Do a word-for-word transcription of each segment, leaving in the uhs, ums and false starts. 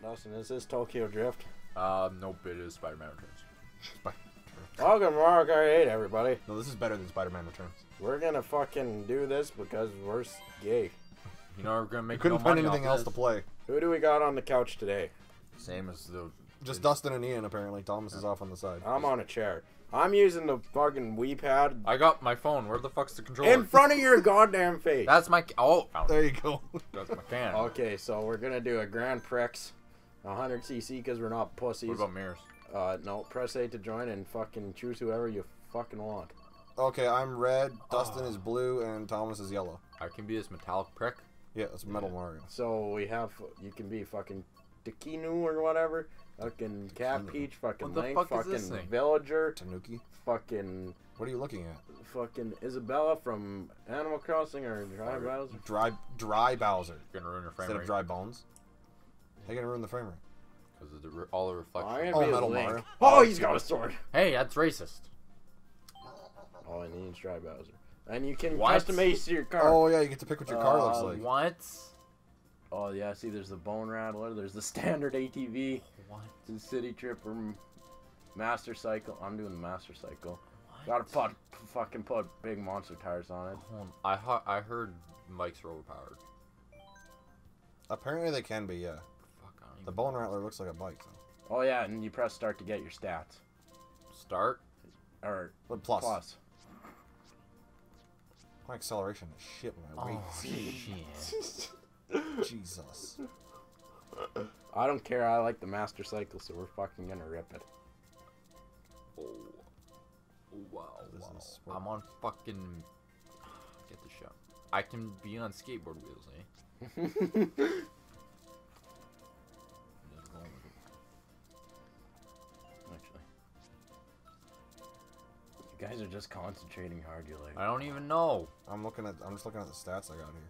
Dustin, is this Tokyo Drift? Um, nope, it is Spider-Man Returns. Spider Welcome to Mario Kart eight, everybody. no, this is better than Spider-Man Returns. We're gonna fucking do this because we're s- gay. You know we're gonna make We couldn't no find money anything off else this. to play. Who do we got on the couch today? Same as the. Just it's- Dustin and Ian, apparently. Thomas is off on the side. I'm on a chair. I'm using the fucking Wii pad I got my phone. Where the fuck's the controller? in front of your goddamn face. That's my. Oh, found it. There you go. That's my can. Okay, so we're gonna do a Grand Prix, one hundred c c, because we're not pussies. What about mirrors? Uh, no, press A to join and fucking choose whoever you fucking want. Okay, I'm red, Dustin Oh. is blue, and Thomas is yellow. I can be this metallic prick. Yeah, it's Metal Mario. So we have, you can be fucking Takinu or whatever, fucking Cat Takinu. Peach, fucking What the Link, fuck is fucking this thing? Villager, Tanuki. fucking What are you looking at? fucking Isabella from Animal Crossing or Dry Bowser. Dry, dry Bowser. You're gonna ruin your frame Instead rate. of dry bones. How you gonna ruin the frame rate? Because of the, re- all the reflection. I'm Oh, gonna be Metal Link. Mario. Oh, he's got a sword. Hey, that's racist. Oh, and he needs Dry Bowser. And you can What? customize your car. Oh yeah, you get to pick what your car looks Uh, like. What? Oh yeah, see, there's the Bone Rattler, there's the standard A T V, What? the City Tripper, m- Master Cycle. I'm doing the Master Cycle. What? Gotta put fucking put big monster tires on it. Hold on. I ha- I heard Mike's are overpowered. Apparently they can be, yeah. Fuck, I don't even The Bone Rattler looks like a bike, though. Oh yeah, and you press start to get your stats. Start. Or But plus. plus. My acceleration is shit when I wait. Oh shit. Jesus. I don't care, I like the Master Cycle, so we're fucking gonna rip it. Oh. Oh, wow. This wow. is sport. I'm on fucking. Get the shot. I can be on skateboard wheels, eh? Just going with it. Actually. You guys are just concentrating hard, you're like. I don't even know. I'm looking at. I'm just looking at the stats I got here.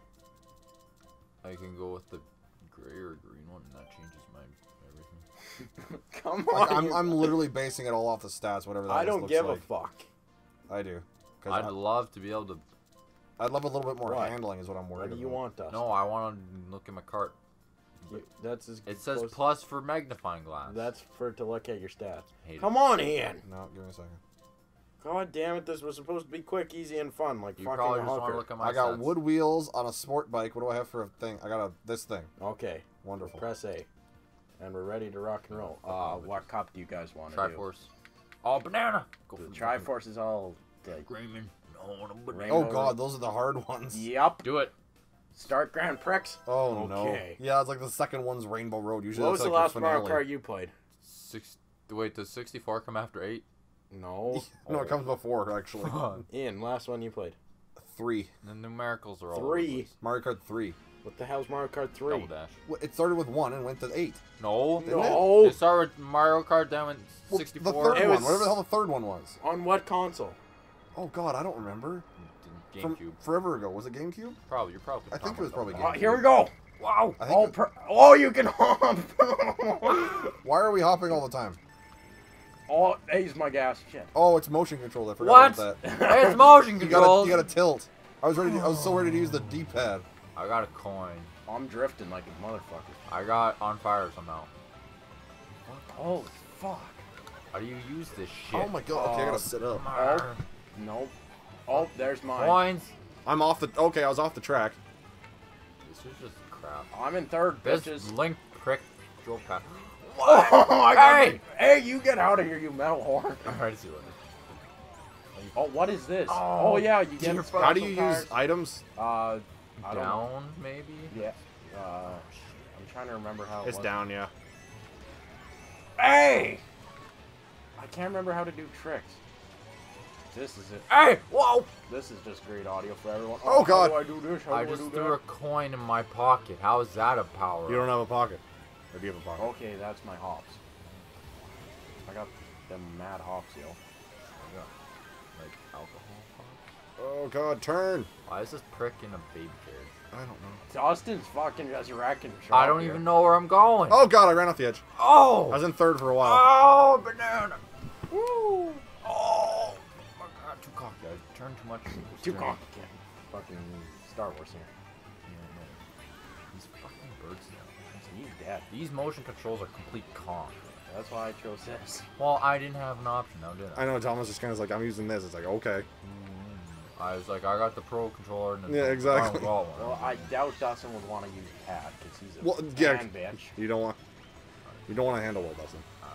I can go with the gray or green one, and that changes my everything. Come Like, on! I'm, you- I'm literally basing it all off the stats, whatever that I is, don't looks give like. a fuck. I do. 'Cause I'd I, love to be able to. I'd love a little bit more What? handling, is what I'm worried What do you about. want, Dustin? No, I want to look at my cart. You- that's as It says close- plus for magnifying glass. That's for to look at your stats. Hate it. Come on, Ian! No, give me a second. God damn it, this was supposed to be quick, easy, and fun, like You fucking probably a just want to hooker. look at my I got stats. wood wheels on a sport bike. What do I have for a thing? I got a this thing. Okay, Wonderful. press A. And we're ready to rock and roll. Uh, what cup do you guys want to do? Triforce. Oh, banana. Go The for the Triforce is all like... Screaming. No, no, banana. Rainbow Oh god, those are the hard ones. Yep. Do it. Start Grand Prix. Oh Okay. no. Yeah, it's like the second one's Rainbow Road. Usually What was that's the like last your Mario finale. Kart you played? Six. Wait, does sixty-four come after eight? No. No, it comes before actually. Ian, last one you played. Three. The numericals are all Three. over the place. Mario Kart three. What the hell's Mario Kart three? Double dash. Well, it started with one and went to eight. No. Didn't it? No. It started with Mario Kart, then went Well, sixty-four. The third It one, was- whatever the hell the third one was. On what console? Oh god, I don't remember. From GameCube. forever ago. Was it GameCube? Probably. You're probably. I think it was probably Oh, GameCube. here we go. Wow. I think Oh, it- per oh, you can hop. Why are we hopping all the time? Oh, he's my gas. Shit. Oh, it's motion control. I forgot What? about that. Hey, it's motion You control. gotta, you gotta tilt. I was ready. To, I was so ready to use the D-pad. I got a coin. I'm drifting like a motherfucker. I got on fire somehow. Holy fuck. How do you use this shit? Oh my god. Okay, I Uh, gotta sit up. Oh. Nope. Oh, there's mine. Coins. I'm off the. Okay, I was off the track. This is just crap. I'm in third, This bitches. link prick drove past. Oh, I got Hey! me. Hey, you get out of here, you metal whore. Alright, see you later. Oh, what is this? Oh, Oh, yeah, you get dear special How do you tires. use items? Uh, I don't know. Down, maybe? Yeah. Uh, I'm trying to remember how it It's was. down, yeah. Hey! I can't remember how to do tricks. This is it. Hey! Whoa! This is just great audio for everyone. Oh, God. How do I do this? How I do just I do threw that? a coin in my pocket. How is that a power? You don't have a pocket. Or do you have a pocket? Okay, that's my hops. I got them mad hops, yo. I got, like, alcohol pops. Oh god, turn! Why is this prick in a baby carriage? I don't know. Dustin's fucking just wrecking shop I don't here. even know where I'm going. Oh god, I ran off the edge. Oh! I was in third for a while. Oh, banana! Woo! Oh! My god, too cocky. I turned too much. Too complicated. Fucking Star Wars here. Yeah, no. These fucking birds now. He's dead. These motion controls are complete conk. That's why I chose this. Well, I didn't have an option now, did I? I know Thomas just kind of like, I'm using this. It's like, okay. Mm, I was like, I got the pro controller. And Yeah, exactly. I don't want one. Well, I doubt Dustin would want to use pad because he's a Well, yeah, man bitch. You don't want. You don't want to handle well, Dustin. I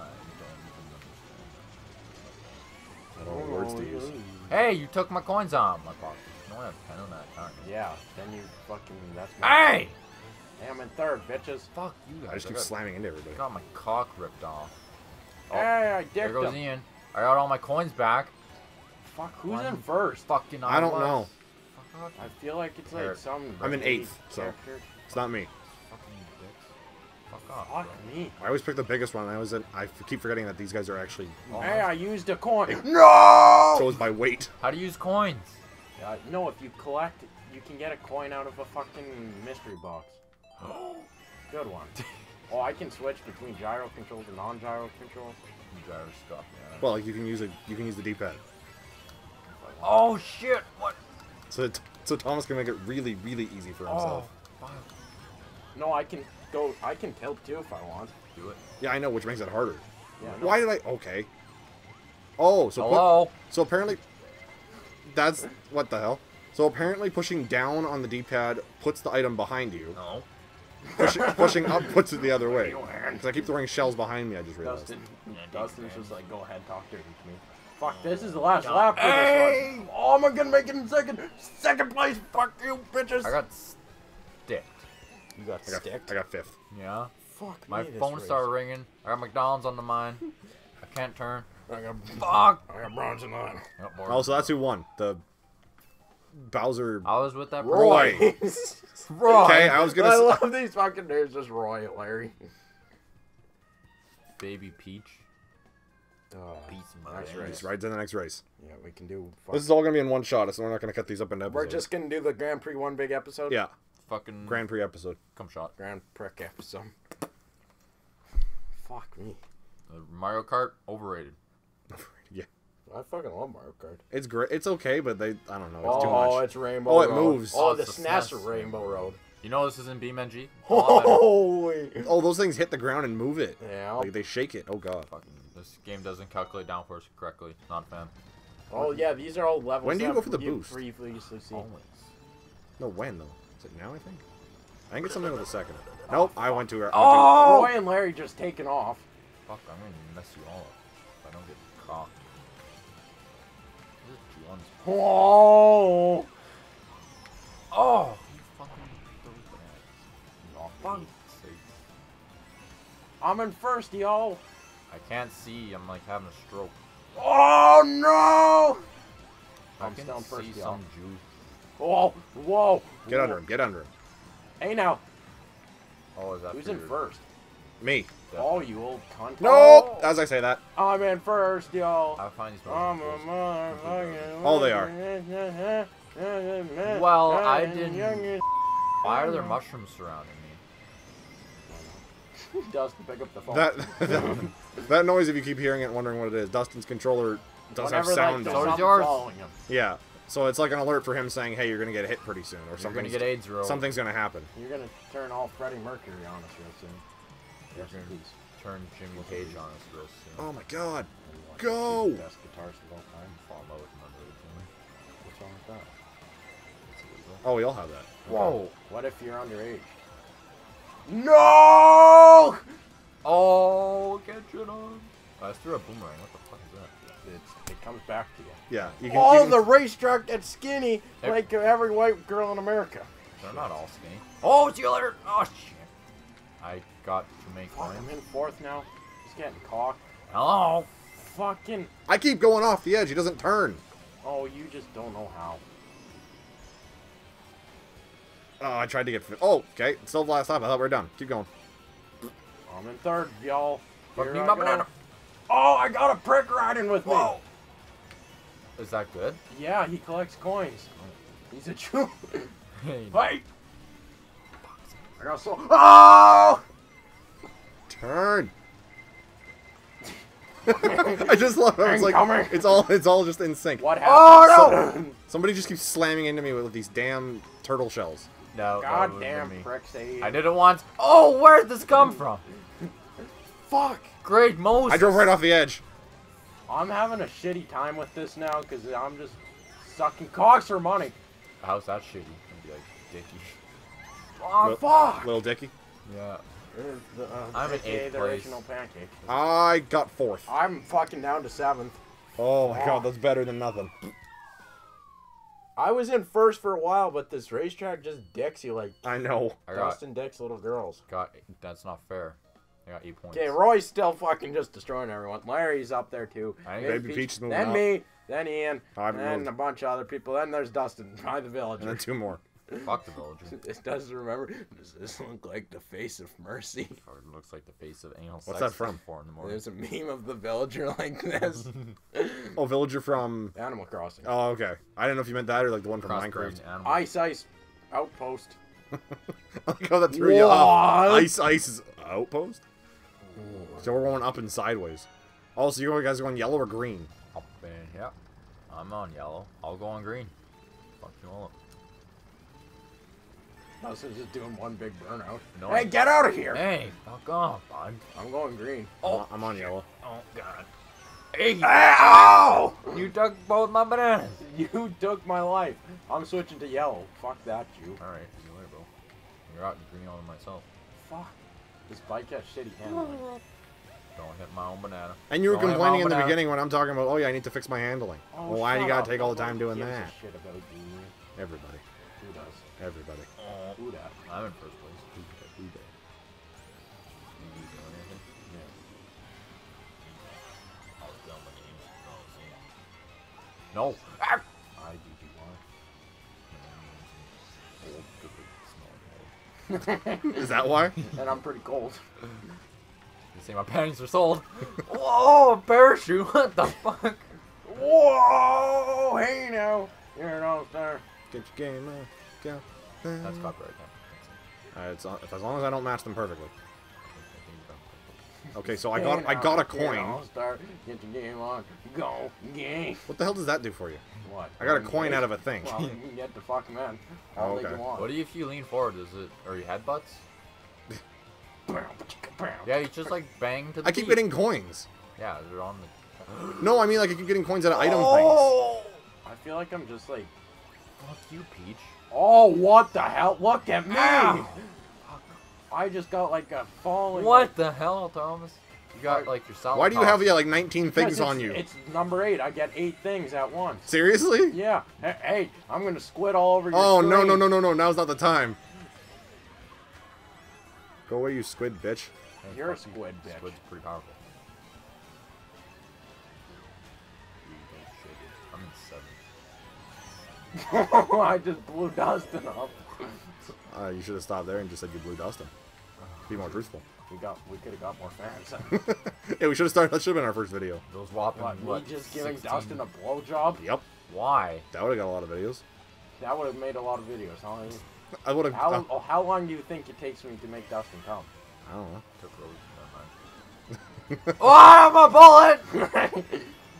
I don't know what words to use. don't even understand. Hey, you took my coins out of my pocket. You don't have a pen on that, aren't you? Yeah, then you fucking. That's my. Hey! Hey, I'm in third, bitches. Fuck you guys. I just keep got, slamming into everybody. got my cock ripped off. Oh, Hey, I there dicked goes him. Ian. I got all my coins back. Fuck, who's One in first? Fucking I don't was. know. Fuck off, I feel like it's like Eric. some. I'm in really eighth, so- character. It's not me. fucking dicks. Fuck off. Fuck bro. me. I always pick the biggest one. I always I keep forgetting that these guys are actually. Oh, Hey, I used a coin. No! Goes by weight. How to use coins? Uh, no, if you collect, you can get a coin out of a fucking mystery box. Good one. Oh, I can switch between gyro controls and non-gyro controls. Gyro stuff, yeah. Well, like you can use a you can use the D-pad. Oh shit! What? So t- so Thomas can make it really really easy for himself. Oh, fuck. No, I can go. I can tilt too if I want. Do it. Yeah, I know, which makes it harder. Yeah. No. Why did I? Okay. Oh, so put- Hello? so apparently, that's what the hell. So apparently, pushing down on the D-pad puts the item behind you. No. Pushing, pushing up puts it the other way. Because I keep throwing shells behind me. I just realized. Dustin, Yeah, Dustin's D-pad. just like, go ahead, talk dirty to me. Fuck, this is the last John- lap for Hey! this one. Oh, am I gonna make it in second? Second place. Fuck you, bitches. I got sticked. You got I got, sticked. I got fifth. Yeah. Fuck My me, this phone race. started ringing. I got McDonald's on the mind. I can't turn. I got, Fuck! I got bronze in line. I got bored. Oh, so that's who won. The Bowser. I was with that Roy. person. Roy. Okay, I was gonna. I s- love these fucking names. Just Roy and Larry. Baby Peach. Uh, Peace and next bread. race. Just right to the next race. Yeah, we can do. Fuck. This is all gonna be in one shot, so we're not gonna cut these up into episodes. We're just gonna do the Grand Prix one big episode. Yeah, Fucking Grand Prix episode. come shot. Grand Prix episode. Fuck me. Uh, Mario Kart overrated. Yeah, I fucking love Mario Kart. it's great. It's okay, but they, I don't know. It's oh, too much. it's Rainbow Oh, it Road. moves. Oh, Oh, the it's the S N E S S N E S. Rainbow Road. You know this isn't BeamNG? A lot better. Holy. Oh, those things hit the ground and move it. Yeah. Like they shake it. Oh god. Fucking, this game doesn't calculate downforce correctly. Not a fan. Oh yeah, these are all levels. When do you that go for the you boost? previously seen. Always. No, when though? Is it now? I think. I think it's something with a second. Nope, I went to her. Oh! Roy and Larry just taken off. Fuck, I'm gonna mess you all up. If I don't get caught. This is G one's. Oh. Oh! You fucking dirtbags. Oh, Fuck's sake. I'm in first, y'all. I can't see. I'm like having a stroke. Oh no! I I'm can still in first, see y'all. some juice. Whoa, whoa. Get whoa. under him. Get under him. Hey now, Oh, is that who's for in your- first? Me. Yeah. Oh, you old cunt. Nope. Oh, As I say that. I'm in first, y'all. I find these I'm motion a controls- motherfucking. Oh, they are. Well, I didn't- Why are there mushrooms surrounding me? Dustin, pick up the phone. That, that that noise. If you keep hearing it, and wondering what it is, Dustin's controller does Whenever, have sound. like, there's So on does it. something yours. following him. Yeah. So it's like an alert for him saying, "Hey, you're gonna get hit pretty soon," or You're something. gonna get AIDS, bro. Something's gonna happen. You're gonna turn all Freddie Mercury on us real soon. You're Yes, gonna please. turn Jimmy Page on us real soon. Oh my god. And one of Go! the Best guitars of all time. Fall out with my little Jimmy. What's wrong with that? It's illegal. Oh, we all have that. Whoa! What if you're underage? No! Oh, catch it on. I just threw a boomerang. What the fuck is that? It's, it comes back to you. Yeah. You can. Oh, you can- the racetrack that's skinny, They're- like every white girl in America. They're not all skinny. Oh, see you later. Oh shit! I got to make Fuck, coins. I'm in fourth now. He's getting caught. Hello. Fucking. I keep going off the edge. He doesn't turn. Oh, you just don't know how. Oh, I tried to get. Oh, okay. Still the last lap. I thought we were done. Keep going. I'm in third, y'all. Fuck Here me, I my go. banana. Oh, I got a prick riding with Whoa. Is that good? me. Yeah, he collects coins. He's a chew. Hey. Hey! I got so. Oh! Turn. I just love it. I was like, Incoming. it's all it's all just in sync. What happened? Oh, no! Somebody just keeps slamming into me with these damn turtle shells. No, God that would've damn been me. prick save. I did it once. Oh, where did this come from? Fuck. Great Moses. I drove right off the edge. I'm having a shitty time with this now because I'm just sucking cocks for money. How's that shitty? I'd be like, Dickie. Oh, Lil- fuck. Little Dicky. Yeah. The, uh, I'm in A K A eighth the place. original pancake. I got fourth. I'm fucking down to seventh. Oh my god, that's better than nothing. I was in first for a while, but this racetrack just dicks you like I know. I got, Dustin dicks little girls. got. That's not fair. I got eight points. Okay, Roy's still fucking just destroying everyone. Larry's up there too. I ain't- Baby Peach is moving Then up. me, then Ian, I haven't then moved. a bunch of other people. Then there's Dustin by the And villager. then two more. Fuck the villager. It does remember. Does this look like the face of mercy? Or it looks like the face of anal What's sex that from? at four in the morning. There's a meme of the villager like this. Oh, villager from... Animal Crossing. Oh, okay. I didn't know if you meant that or like the one from Minecraft. Crossbreeding animals. Ice Ice Outpost. I like how that threw you off. What? Ice Ice is outpost? So we're going up and sideways. Oh, so you guys are going yellow or green? Up and yeah. I'm on yellow. I'll go on green. Fuck you all up. Dustin's just doing one big burnout. No. Hey, get out of here! Hey, fuck off, bud. I'm going green. Oh, I'm on yellow. Oh god. Hey, Ow! you took both my bananas. You took my life. I'm switching to yellow. Fuck that, you. Alright, see you later, bro. You're out green all to myself. Fuck. This bike has shitty handling. Don't hit my own banana. And you were Don't hit my complaining own in the banana. beginning when I'm talking about, oh yeah, I need to fix my handling. Oh, well, why do you shut gotta up. take all the time Nobody doing gives a that? shit about you. Everybody. Who does? Everybody. Oh, Who that? I'm in first place. Who did? Who did? You doing anything? Yeah. I was done with games. No. Ah! I D G Old, good, smelling. Is that why? And I'm pretty cold. You say my panties are sold. Whoa, a parachute. What the fuck? Whoa! Hey now! You're an all-star. Get your game on. Go. That's copyright. Uh, it's, uh, as long as I don't match them perfectly. Okay, so I got I got a You're an coin. all-star. Get your game on. Go game. What the hell does that do for you? What? I got a coin out of a thing. Well, you can get the fucking man. All Oh, that okay. you want. What do you if you lean forward? Is it or you headbutts? Yeah, you just like bang to the I keep beat. getting coins. Yeah, they're on the. No, I mean like I keep getting coins out of item things. Oh! I feel like I'm just like, Fuck you, Peach. oh, what the hell? Look at me! Ow! I just got like a falling. What the hell, Thomas? You got like your solid. Why do you have yeah like nineteen Because things it's- on you? It's number eight. I get eight things at once. Seriously? Yeah. Hey, hey, I'm gonna squid all over your Oh no screen. no no no no! Now's not the time. Go away, you squid bitch. Hey, You're a fuck you. squid bitch. Squid's pretty powerful. I'm in seven. I just blew Dustin up. Uh, you should have stopped there and just said you blew Dustin. Be more truthful. We got. We could have got more fans. Yeah, we should have started. That should have been our first video. Those whopping What, what? me just giving sixteen? Dustin a blowjob? Yep, Why? that would have got a lot of videos. That would have made a lot of videos. Huh? I would have. How, Uh, oh, how long do you think it takes me to make Dustin come? I don't know. Took Rose. Never mind. Oh, I'm a bullet!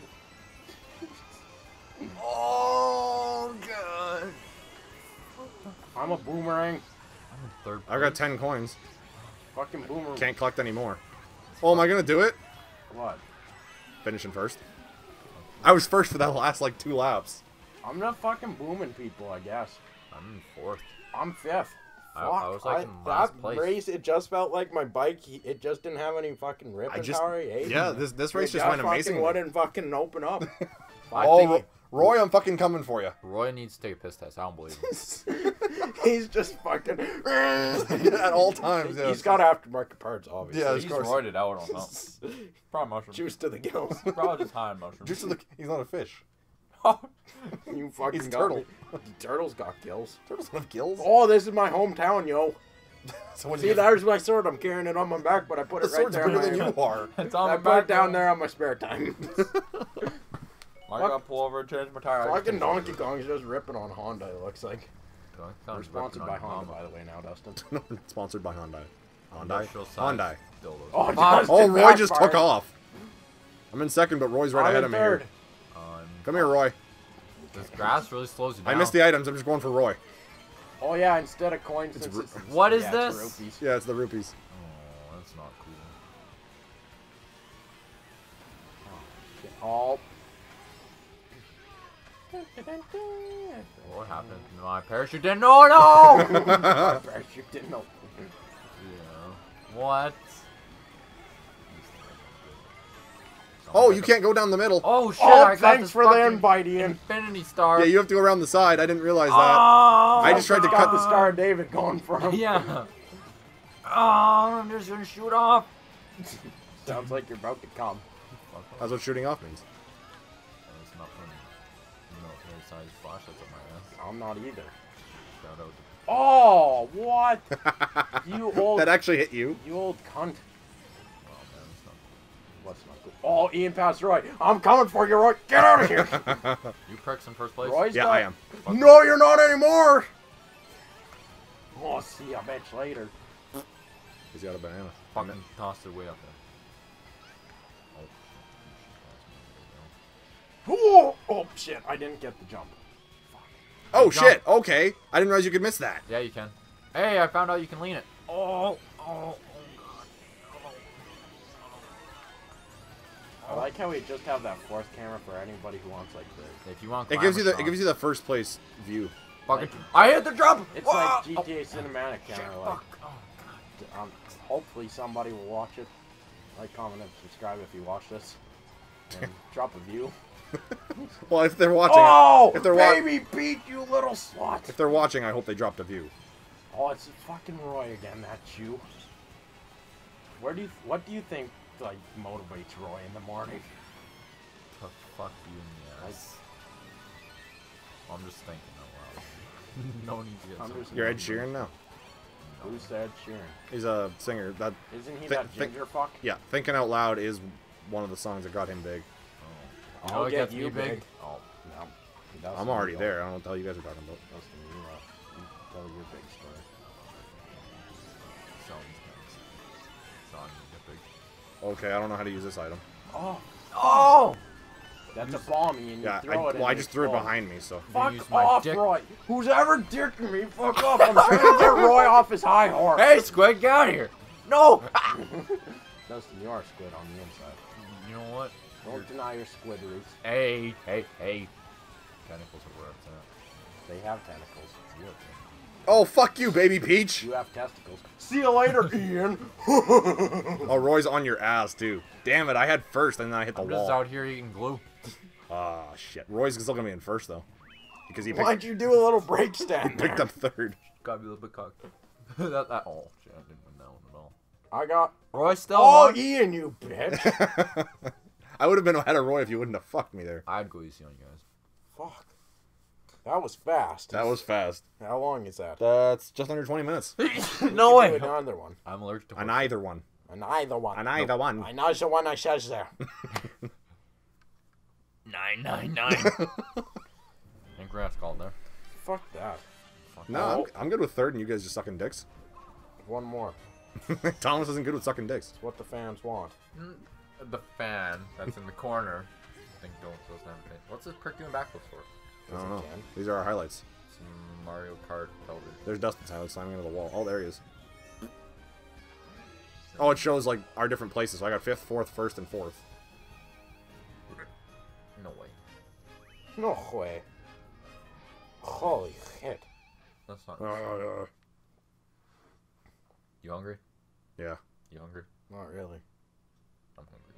Oh god. I'm a boomerang. I'm in third. I got ten coins. Fucking boomerang. Can't collect any more. Oh, am I gonna do it? What? Finishing first. I was first for that last like two laps. I'm not fucking booming people, I guess. I'm in fourth. I'm fifth. I- Fuck, I was, like, in last that place. race, it just felt like my bike, he- it just didn't have any fucking ripping I just power. eh? yeah. This this race It just went fucking amazing. wouldn't fucking open up. I Oh, think Ro- Roy, I'm fucking coming for you. Roy needs to take a piss test. I don't believe him. He's just fucking. At all times. Yeah. He's got aftermarket parts, obviously. Yeah, of He's course. roided it out on something. Probably mushrooms. Juice to the gills. Probably just high on mushrooms. Just to the, he's not a fish. You fucking He's a got turtle. me. Turtle's got gills. Turtles don't have gills. Oh, this is my hometown, yo. So when See, you there's my sword. I'm carrying it on my back, but I put the it right sword's there. bigger on than my- you are. It's on I my put back it down now. there on my spare time. I gotta pull over and change my tire. Fucking Donkey Kong's just ripping on Honda, it looks like. Donkey We're Kong's sponsored ripping by on your Honda, mama. by the way, now, Dustin. No, it's sponsored by Hyundai. Hyundai. Industrial size Hyundai. dildos. Oh, Fuck. Dustin Oh, Roy just backfired. took off. I'm in second, but Roy's right I'm ahead in of me third. here. Um, Come here, Roy. this grass really slows you down. I missed the items. I'm just going for Roy. Oh yeah, instead of coins, It's since ru- it's, What is yeah, this? It's rupees. Yeah, it's the rupees. Oh, that's not cool. Oh. What happened? My parachute didn't. No, no! My parachute didn't open. Yeah. What? Oh, you can't go down the middle. Oh shit! Oh, I got thanks this for the fucking invite, Ian. Infinity star. Yeah, you have to go around the side. I didn't realize that. Oh, I just tried to got cut the Star of David going for him. Yeah. Oh, I'm just gonna shoot off. Sounds like you're about to come. That's what shooting off means. It's not putting military sized flashlights up my ass. I'm not either. Shout out to Oh, what? You old. That actually hit you. You old cunt. oh man, it's not What's not good? Oh, Ian passed Roy. I'm coming for you, Roy. Get out of here. You pricks in first place? Roy's Yeah, got- I am. No, you're not anymore. Oh, see you bitch later. He's got a banana. Fucking tossed it way up there. Oh, oh shit! I didn't get the jump. Oh Jump. shit! Okay, I didn't realize you could miss that. Yeah, you can. Hey, I found out you can lean it. Oh, oh, oh god. I like how we just have that fourth camera for anybody who wants like the. If you want, It gives you the it Climatron. gives you the first place view. Fucking. I hit the jump. It's Whoa! like G T A Oh, cinematic shit, camera. Like, fuck. Oh god. um, hopefully somebody will watch it. Like, comment, and subscribe if you watch this. And drop a view. Well, if they're watching, Oh, if they're wa- baby Pete, you little slut! if they're watching, I hope they dropped a view. Oh, it's fucking Roy again. That's you. Where do you? What do you think like motivates Roy in the morning? To fuck you in the ass. I'm just thinking out loud. No need to get. I'm so just- You're Ed Sheeran now. Who said Sheeran? He's a singer. That Isn't he Thi- that thi- ginger fuck? yeah, thinking out loud is one of the songs that got him big. Oh. You I'll know what get gets you me big? big. Oh. No. That's I'm the already real- there. I don't know what the hell you guys are talking about. That's the new, uh, you tell your big story. Sounds nice. Song you get big. Okay, I don't know how to use this item. Oh, Oh! that's a bomb, and you Yeah, I, throw it. well, and I just threw it explodes. behind me, so. Fuck use my off, dick. Roy. Who's ever dicking me? Fuck off. I'm trying to get Roy off his high horse. Hey, Squid, get out of here! No! Dustin, you are squid on the inside. You know what? Don't deny your squid roots. Hey, hey, hey. Tentacles are where it's at. They have tentacles. You have tentacles. Oh, fuck you, baby Peach! You have testicles. See you later, Ian. Oh, Roy's on your ass, too. Damn it, I had first, and then I hit the I'm just wall. out here eating glue. Ah, shit. Roy's still gonna be in first, though. Because he picked, Why'd you do a little break stand picked there? up third. Gotta be a little bit cocked. that, that, oh, shit, I didn't win that one at all. I got. Roy still Oh, won. Ian, you bitch. I would have been ahead of Roy if you wouldn't have fucked me there. I'd go easy on you guys. Fuck. That was fast. That was fast. How long is that? That's just under twenty minutes. No way! Do another one. I'm allergic to On horses. either one. And either one. On either one. I know the one I says there. Nine, nine, nine. And grass called there. Fuck that. Fuck No, Oh. I'm, I'm good with third, and you guys just sucking dicks. One more. Thomas isn't good with sucking dicks. It's what the fans want. Mm, The fan that's in the corner. I think don't doesn't have a thing. What's this prick doing backflips for? I don't it know. can. These are our highlights. Some Mario Kart television. There's Dustin's highlights slamming into the wall. Oh, there he is. Oh, it shows, like, our different places. So I got fifth, fourth, first, and fourth. No way. No way. Holy shit. That's not. Uh, You hungry? yeah. You hungry? Not really. I'm hungry.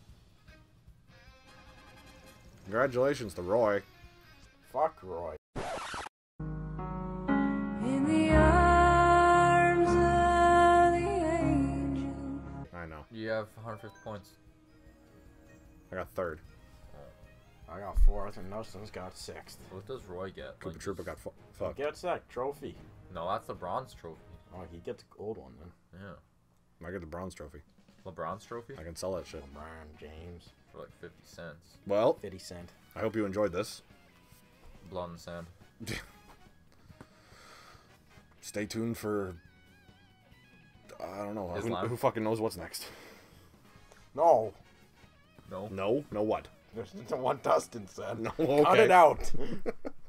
Congratulations to Roy. Fuck Roy. In the arms of the angel. I know. You have one hundred fifty points. I got third. I got fourth and Dustin's got sixth. What does Roy get? Koopa Like, Troopa got fu He fucked. gets that trophy. no, that's the bronze trophy. Oh, he gets the gold one then. Yeah. I get the bronze trophy. LeBron's trophy? I can sell that shit. LeBron James. For like fifty cents. Well, fifty cent. I hope you enjoyed this. Blood in the sand. Stay tuned for... I don't know. Who, Islam. who fucking knows what's next? No. No. No? No what? There's the one Dustin said. No, Cut okay. it out.